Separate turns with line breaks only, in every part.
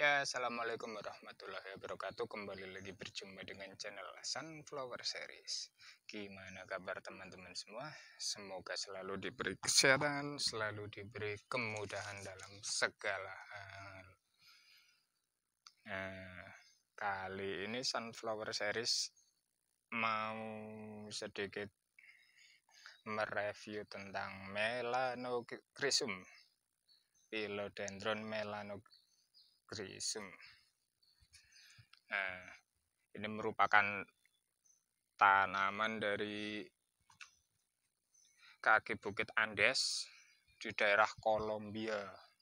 Ya, assalamualaikum warahmatullahi wabarakatuh. Kembali lagi berjumpa dengan channel Sunflower Series. Gimana kabar teman-teman semua? Semoga selalu diberi kesehatan, selalu diberi kemudahan dalam segala hal. Nah, kali ini Sunflower Series mau sedikit mereview tentang Melanocrysum, Philodendron Melanocrysum. Nah, ini merupakan tanaman dari kaki Bukit Andes di daerah Kolombia.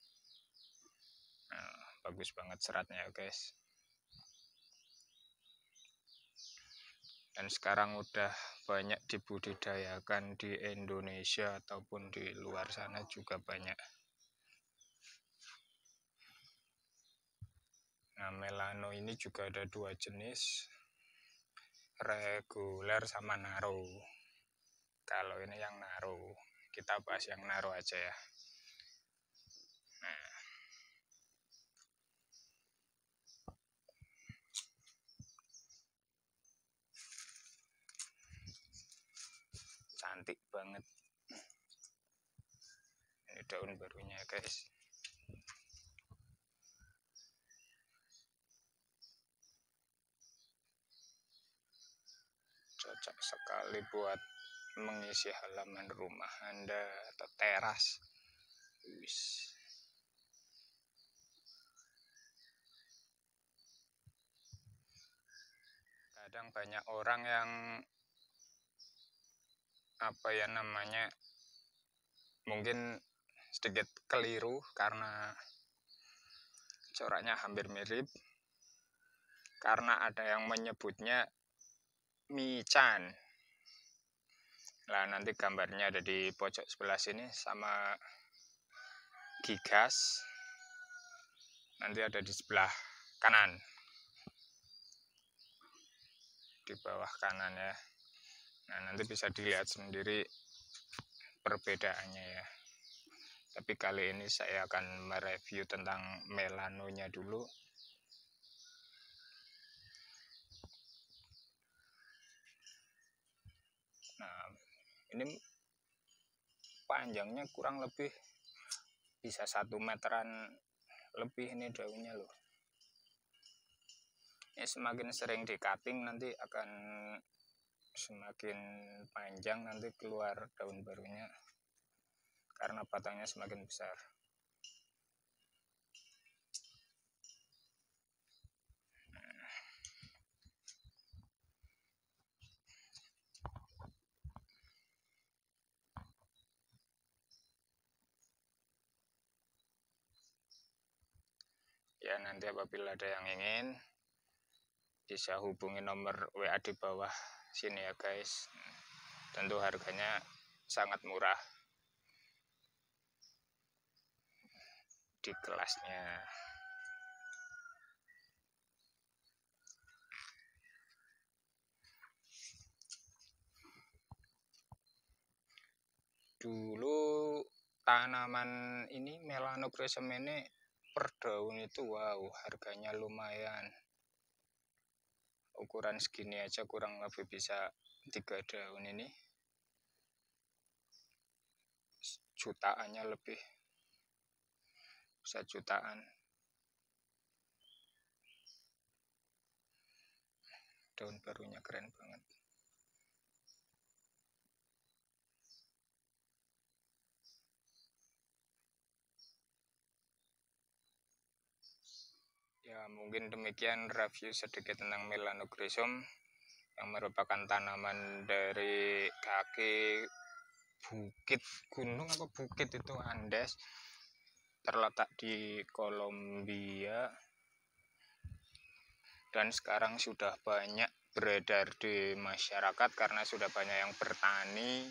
Nah, bagus banget seratnya ya guys. Dan sekarang udah banyak dibudidayakan di Indonesia ataupun di luar sana juga banyak. Nah, melano ini juga ada dua jenis, reguler sama naro. Kalau ini yang naro, kita bahas yang naro aja ya. Nah, cantik banget. Ini daun barunya guys. Cocok sekali buat mengisi halaman rumah Anda atau teras. Kadang banyak orang yang mungkin sedikit keliru karena coraknya hampir mirip, karena ada yang menyebutnya michan. Nah, nanti gambarnya ada di pojok sebelah sini, sama gigas nanti ada di sebelah kanan, di bawah kanan ya. Nah, nanti bisa dilihat sendiri perbedaannya ya. Tapi kali ini saya akan mereview tentang melanonya dulu. Nah, ini panjangnya kurang lebih bisa 1 meteran lebih ini daunnya loh. Ini semakin sering di cutting nanti akan semakin panjang nanti keluar daun barunya, karena batangnya semakin besar. Ya, nanti apabila ada yang ingin bisa hubungi nomor WA di bawah sini ya guys. Tentu harganya sangat murah di kelasnya. Dulu tanaman ini Melanocrysum ini per daun itu wow, harganya lumayan. Ukuran segini aja kurang lebih bisa 3 daun ini. Jutaannya lebih, bisa jutaan. Daun barunya keren banget. Ya, mungkin demikian review sedikit tentang Melanocrysum, yang merupakan tanaman dari kaki bukit gunung apa bukit itu Andes, terletak di Kolombia, dan sekarang sudah banyak beredar di masyarakat karena sudah banyak yang bertani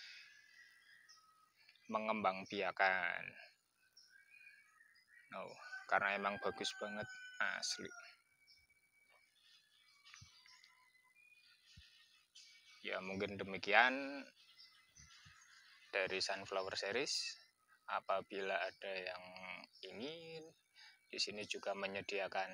mengembangbiakan. Karena emang bagus banget asli. Ya, mungkin demikian dari Sunflower Series. Apabila ada yang ingin Di sini juga menyediakan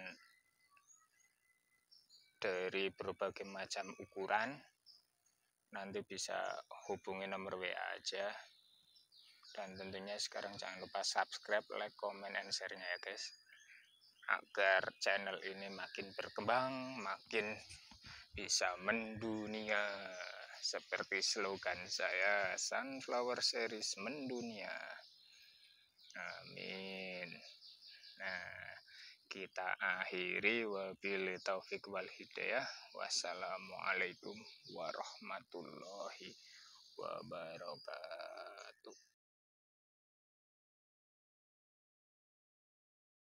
dari berbagai macam ukuran. Nanti bisa hubungi nomor WA aja. Dan tentunya sekarang jangan lupa subscribe, like, comment, and share-nya ya guys, agar channel ini makin berkembang, makin bisa mendunia. Seperti slogan saya, Sunflower Series mendunia. Amin. Nah, kita akhiri, wabillahi taufik wal hidayah. Wassalamualaikum warahmatullahi wabarakatuh.